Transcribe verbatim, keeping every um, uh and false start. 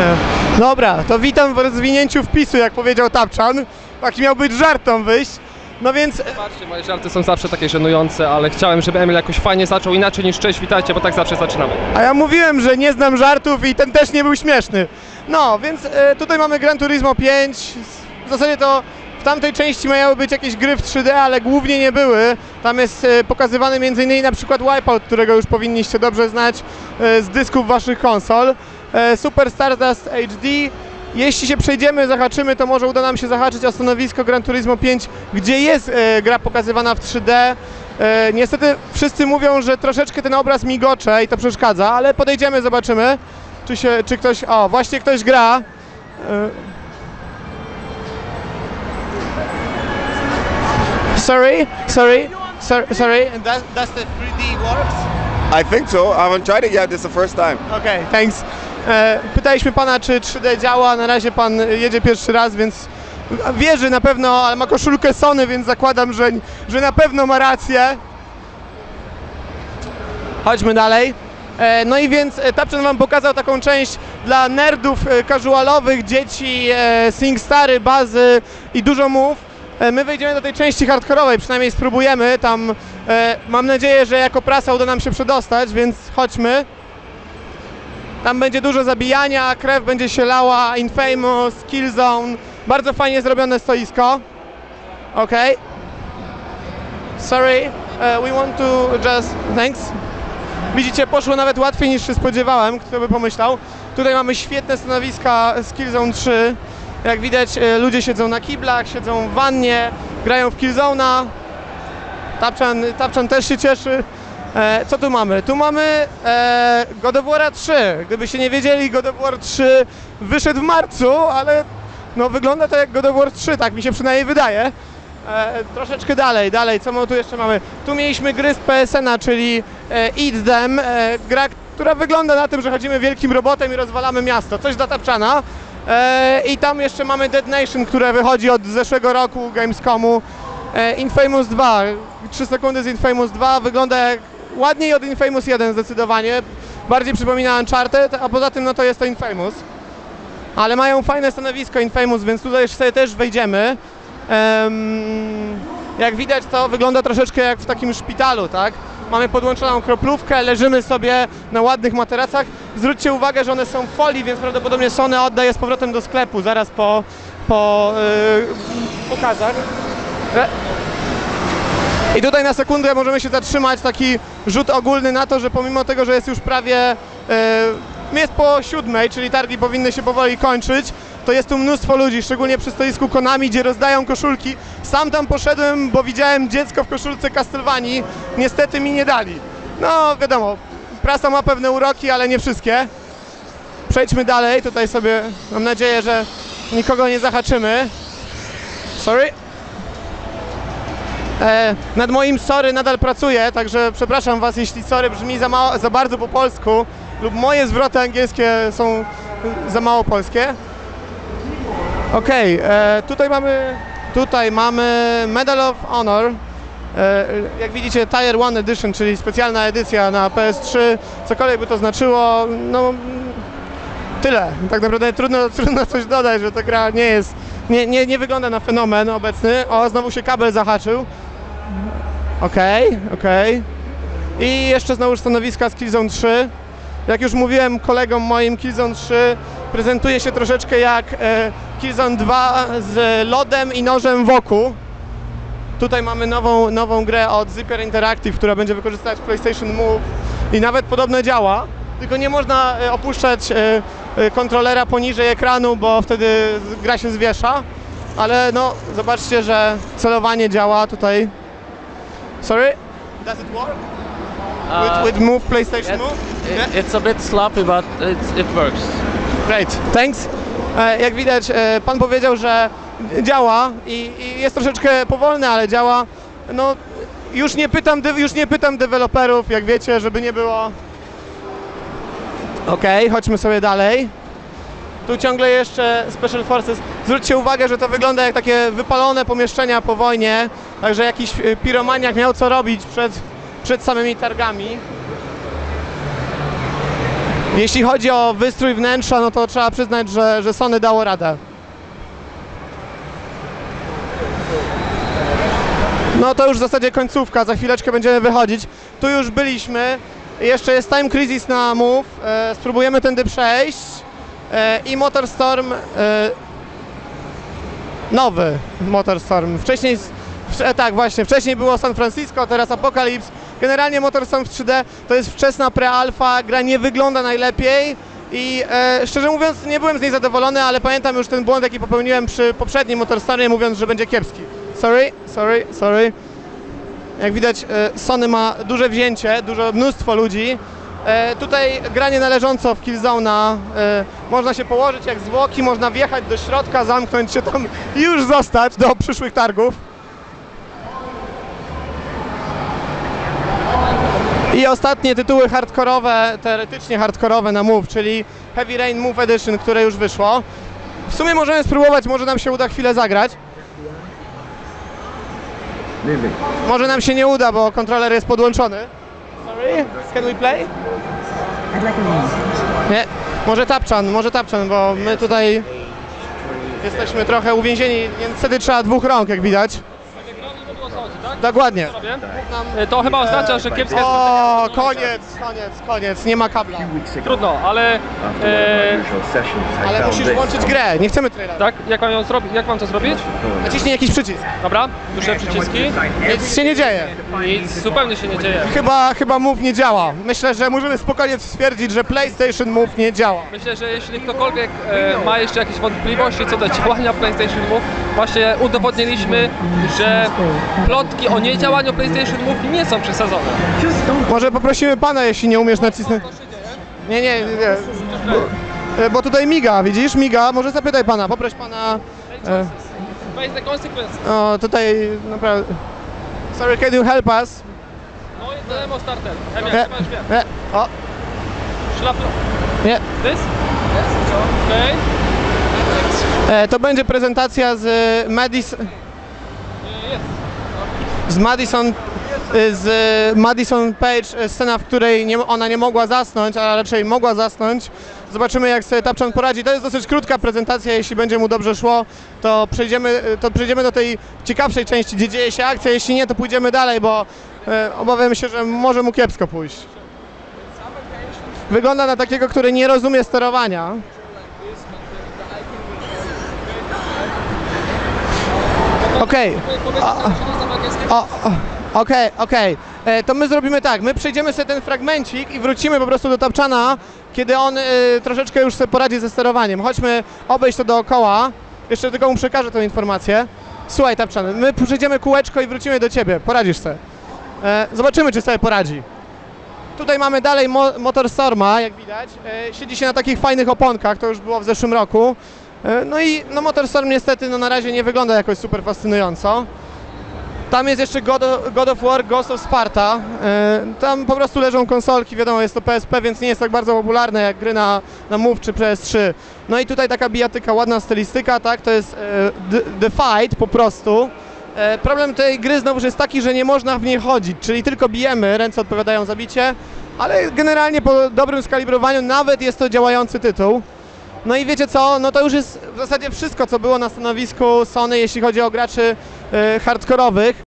Dobra, to witam w rozwinięciu wpisu, jak powiedział Tapczan. Taki miał być żartom wyjść. No więc... Zobaczcie, moje żarty są zawsze takie żenujące, ale chciałem, żeby Emil jakoś fajnie zaczął, inaczej niż cześć, witajcie, bo tak zawsze zaczynamy. A ja mówiłem, że nie znam żartów i ten też nie był śmieszny. No, więc e, tutaj mamy Gran Turismo pięć. W zasadzie to w tamtej części miały być jakieś gry w trzy D, ale głównie nie były. Tam jest e, pokazywany między innymi na przykład Wipeout, którego już powinniście dobrze znać e, z dysków waszych konsol. E, Super Stardust H D. Jeśli się przejdziemy, zahaczymy, to może uda nam się zahaczyć o stanowisko Gran Turismo pięć, gdzie jest e, gra pokazywana w trzy D. E, niestety wszyscy mówią, że troszeczkę ten obraz migocze i to przeszkadza, ale podejdziemy, zobaczymy, czy, się, czy ktoś... O, właśnie ktoś gra. E, sorry, sorry, sorry, sorry. Does, does the three D works? I think so. I haven't tried it yet. This is the first time. Okay, thanks. E, pytaliśmy pana, czy trzy D działa, na razie pan jedzie pierwszy raz, więc wierzy na pewno, ale ma koszulkę Sony, więc zakładam, że, że na pewno ma rację. Chodźmy dalej. E, no i więc Tapczan wam pokazał taką część dla nerdów e, casualowych, dzieci, e, SingStary, bazy i dużo mów. E, my wejdziemy do tej części hardkorowej, przynajmniej spróbujemy. Tam e, mam nadzieję, że jako prasa uda nam się przedostać, więc chodźmy. Tam będzie dużo zabijania, krew będzie się lała, Infamous, Killzone. Bardzo fajnie zrobione stoisko. Ok. Sorry, uh, we want to just... Thanks. Widzicie, poszło nawet łatwiej niż się spodziewałem, kto by pomyślał. Tutaj mamy świetne stanowiska z Killzone trzy. Jak widać, ludzie siedzą na kiblach, siedzą w wannie, grają w Killzone'a. Tapczan, Tapczan też się cieszy. E, co tu mamy? Tu mamy e, God of War trzy. Gdybyście nie wiedzieli, God of War trzy wyszedł w marcu, ale no, wygląda to jak God of War trzy, tak mi się przynajmniej wydaje. E, troszeczkę dalej, dalej, co my tu jeszcze mamy? Tu mieliśmy gry z P S N a, czyli e, Eat Them, e, gra, która wygląda na tym, że chodzimy wielkim robotem i rozwalamy miasto. Coś dla Tapczana. E, I tam jeszcze mamy Dead Nation, które wychodzi od zeszłego roku Gamescomu. E, Infamous dwa, trzy sekundy z Infamous dwa, wygląda jak ładniej od Infamous jeden zdecydowanie, bardziej przypomina Uncharted, a poza tym no to jest to Infamous. Ale mają fajne stanowisko Infamous, więc tutaj sobie też wejdziemy. Um, jak widać, to wygląda troszeczkę jak w takim szpitalu, tak? Mamy podłączoną kroplówkę, leżymy sobie na ładnych materacach. Zwróćcie uwagę, że one są w folii, więc prawdopodobnie Sony odda je z powrotem do sklepu zaraz po, po yy, pokazach. I tutaj na sekundę możemy się zatrzymać, taki rzut ogólny na to, że pomimo tego, że jest już prawie, yy, jest po siódmej, czyli targi powinny się powoli kończyć, to jest tu mnóstwo ludzi, szczególnie przy stoisku Konami, gdzie rozdają koszulki. Sam tam poszedłem, bo widziałem dziecko w koszulce Castlevanii, niestety mi nie dali. No wiadomo, prasa ma pewne uroki, ale nie wszystkie. Przejdźmy dalej, tutaj sobie mam nadzieję, że nikogo nie zahaczymy. Sorry. E, nad moim sorry nadal pracuję, także przepraszam was, jeśli sorry brzmi za, mało, za bardzo po polsku lub moje zwroty angielskie są za mało polskie. Okej, okay, tutaj mamy tutaj mamy Medal of Honor, e, jak widzicie Tier one Edition, czyli specjalna edycja na P S trzy, cokolwiek by to znaczyło, no tyle, tak naprawdę trudno, trudno coś dodać, że ta gra nie jest, nie, nie, nie wygląda na fenomen obecny. O, znowu się kabel zahaczył. Okej, okay, okej. Okay. I jeszcze znowu stanowiska z Killzone trzy. Jak już mówiłem kolegom moim, Killzone trzy prezentuje się troszeczkę jak e, Killzone dwa z lodem i nożem wokół. Tutaj mamy nową, nową grę od Zypier Interactive, która będzie wykorzystywać PlayStation Move i nawet podobno działa, tylko nie można e, opuszczać e, e, kontrolera poniżej ekranu, bo wtedy gra się zwiesza. Ale no, zobaczcie, że celowanie działa tutaj. Sorry? Does it work? With, with Move, PlayStation it, Move? It, Yeah? it's a bit sloppy, but it, it works. Great, thanks. E, jak widać, e, pan powiedział, że działa i, i jest troszeczkę powolny, ale działa. No, już nie pytam, już nie pytam deweloperów, jak wiecie, żeby nie było... Okej, okay, chodźmy sobie dalej. Tu ciągle jeszcze Special Forces. Zwróćcie uwagę, że to wygląda jak takie wypalone pomieszczenia po wojnie, także jakiś piromaniak miał co robić przed, przed samymi targami. Jeśli chodzi o wystrój wnętrza, no to trzeba przyznać, że, że Sony dało radę. No to już w zasadzie końcówka, za chwileczkę będziemy wychodzić. Tu już byliśmy, jeszcze jest Time Crisis na Move, e, spróbujemy tędy przejść e, i Motorstorm, e, nowy Motorstorm. Wcześniej, w, e, tak właśnie, wcześniej było San Francisco, teraz Apocalypse. Generalnie Motorstorm w trzy D to jest wczesna pre-alfa, gra nie wygląda najlepiej i e, szczerze mówiąc nie byłem z niej zadowolony, ale pamiętam już ten błąd, jaki popełniłem przy poprzednim Motorstormie, mówiąc, że będzie kiepski. Sorry, sorry, sorry. Jak widać, e, Sony ma duże wzięcie, dużo, mnóstwo ludzi. E, tutaj granie należąco w Killzone'a, e, można się położyć jak zwłoki, można wjechać do środka, zamknąć się tam i już zostać do przyszłych targów. I ostatnie tytuły hardkorowe, teoretycznie hardkorowe na Move, czyli Heavy Rain Move Edition, które już wyszło. W sumie możemy spróbować, może nam się uda chwilę zagrać. Może nam się nie uda, bo kontroler jest podłączony. Sorry, can we play? Nie, może Tapczan, może Tapczan, bo my tutaj jesteśmy trochę uwięzieni, więc wtedy trzeba dwóch rąk, jak widać. Dokładnie. To chyba oznacza, że kiepska jest O, koniec, koniec, koniec, nie ma kabla. Trudno, ale... E, Ale musisz włączyć grę, nie chcemy trailera. tak? Jak mam, ją zrobić? Jak mam to zrobić? Naciśnij jakiś przycisk. Dobra, duże przyciski. Nic się nie dzieje. Nic zupełnie się nie dzieje. Chyba, chyba Move nie działa. Myślę, że możemy spokojnie stwierdzić, że PlayStation Move nie działa. Myślę, że jeśli ktokolwiek e, ma jeszcze jakieś wątpliwości co do działania PlayStation Move, właśnie udowodniliśmy, że plotki o niedziałaniu PlayStation Move nie są przesadzone. Może poprosimy pana, jeśli nie umiesz nacisnąć. Nie, nie, nie, nie. Bo, bo tutaj miga, widzisz? Miga. Może zapytaj pana, poproś pana. E, Face the consequence. o, tutaj naprawdę. Sorry, can you help us? No i demo starter. Emil, Nie, chyba już wiem. nie, o, Szlafro. nie. This? Okej. E, to będzie prezentacja z Madison. Jest. Z Madison, y, z Madison Page, y, scena, w której nie, ona nie mogła zasnąć, a raczej mogła zasnąć. Zobaczymy, jak sobie Tapczan poradzi. To jest dosyć krótka prezentacja, jeśli będzie mu dobrze szło, to przejdziemy, y, to przejdziemy do tej ciekawszej części, gdzie dzieje się akcja, jeśli nie, to pójdziemy dalej, bo y, obawiam się, że może mu kiepsko pójść. Wygląda na takiego, który nie rozumie sterowania. Okej. O, o, Okej, okej. E, To my zrobimy tak, my przejdziemy sobie ten fragmencik i wrócimy po prostu do Tapczana, kiedy on e, troszeczkę już sobie poradzi ze sterowaniem. Chodźmy obejść to dookoła. Jeszcze tylko mu przekażę tę informację. Słuchaj Tapczan, my przejdziemy kółeczko i wrócimy do ciebie, poradzisz sobie. E, zobaczymy, czy sobie poradzi. Tutaj mamy dalej mo Motorstorma, jak widać. E, siedzi się na takich fajnych oponkach, to już było w zeszłym roku. E, no i no Motorstorm niestety no, na razie nie wygląda jakoś super fascynująco. Tam jest jeszcze God of, God of War, Ghost of Sparta. E, tam po prostu leżą konsolki, wiadomo, jest to P S P, więc nie jest tak bardzo popularne jak gry na, na Move czy P S trzy. No i tutaj taka bijatyka, ładna stylistyka, tak, to jest e, the, the Fight po prostu. E, problem tej gry znowu jest taki, że nie można w niej chodzić, czyli tylko bijemy, ręce odpowiadają za bicie, ale generalnie po dobrym skalibrowaniu nawet jest to działający tytuł. No i wiecie co, no to już jest w zasadzie wszystko, co było na stanowisku Sony, jeśli chodzi o graczy e, hardkorowych.